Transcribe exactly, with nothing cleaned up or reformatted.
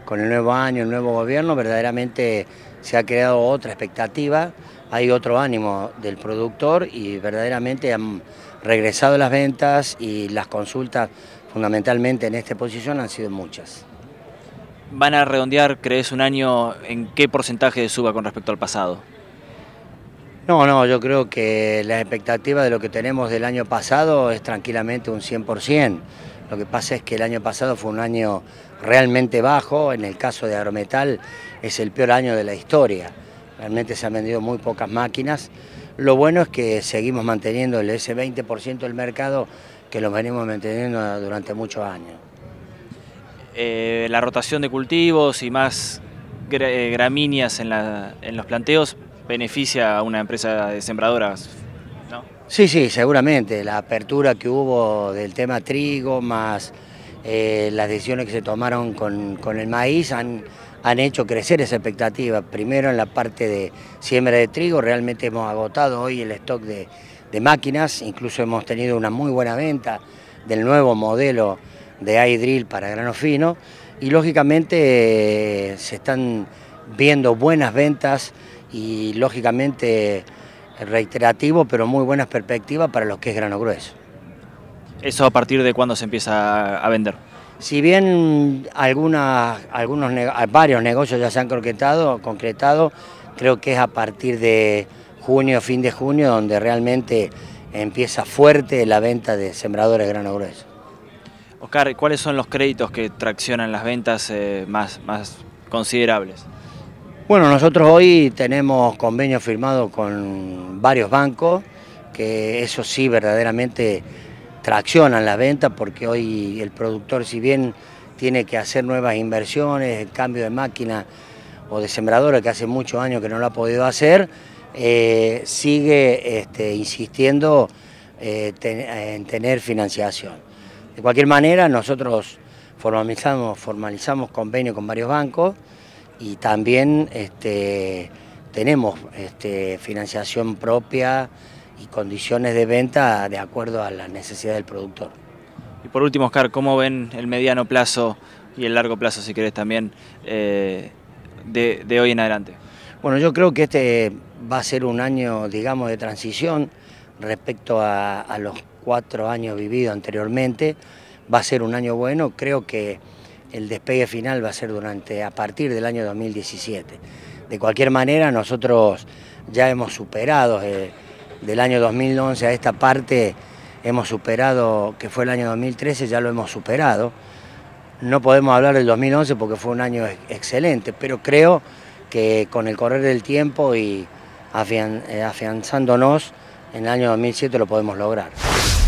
con el nuevo año, el nuevo gobierno, verdaderamente se ha creado otra expectativa, hay otro ánimo del productor y verdaderamente han regresado las ventas y las consultas fundamentalmente en esta posición han sido muchas. ¿Van a redondear, crees, un año en qué porcentaje de suba con respecto al pasado? No, no, yo creo que la expectativa de lo que tenemos del año pasado es tranquilamente un cien por cien. Lo que pasa es que el año pasado fue un año realmente bajo, en el caso de Agrometal es el peor año de la historia. Realmente se han vendido muy pocas máquinas. Lo bueno es que seguimos manteniendo ese veinte por ciento del mercado que lo venimos manteniendo durante muchos años. Eh, la rotación de cultivos y más gramíneas en, la, en los planteos beneficia a una empresa de sembradoras, ¿no? Sí, sí, seguramente. La apertura que hubo del tema trigo, más eh, las decisiones que se tomaron con, con el maíz, han, han hecho crecer esa expectativa. Primero en la parte de siembra de trigo, realmente hemos agotado hoy el stock de, de máquinas, incluso hemos tenido una muy buena venta del nuevo modelo de iDrill para grano fino y lógicamente eh, se están viendo buenas ventas y lógicamente reiterativo, pero muy buenas perspectivas para lo que es grano grueso. ¿Eso a partir de cuándo se empieza a vender? Si bien algunas, algunos, varios negocios ya se han concretado, concretado, creo que es a partir de junio, fin de junio, donde realmente empieza fuerte la venta de sembradores de grano grueso. Oscar, ¿cuáles son los créditos que traccionan las ventas eh, más, más considerables? Bueno, nosotros hoy tenemos convenios firmados con varios bancos, que eso sí verdaderamente traccionan la venta, porque hoy el productor, si bien tiene que hacer nuevas inversiones, el cambio de máquina o de sembradora, que hace muchos años que no lo ha podido hacer, eh, sigue este, insistiendo eh, ten, en tener financiación. De cualquier manera, nosotros formalizamos, formalizamos convenios con varios bancos, y también este, tenemos este, financiación propia y condiciones de venta de acuerdo a la necesidad del productor. Y por último, Oscar, ¿cómo ven el mediano plazo y el largo plazo, si querés también, eh, de, de hoy en adelante? Bueno, yo creo que este va a ser un año, digamos, de transición respecto a, a los cuatro años vividos anteriormente. Va a ser un año bueno, creo que el despegue final va a ser durante, a partir del año dos mil diecisiete. De cualquier manera, nosotros ya hemos superado, eh, del año dos mil once a esta parte, hemos superado, que fue el año dos mil trece, ya lo hemos superado. No podemos hablar del dos mil once porque fue un año excelente, pero creo que con el correr del tiempo y afian, eh, afianzándonos, en el año dos mil siete lo podemos lograr.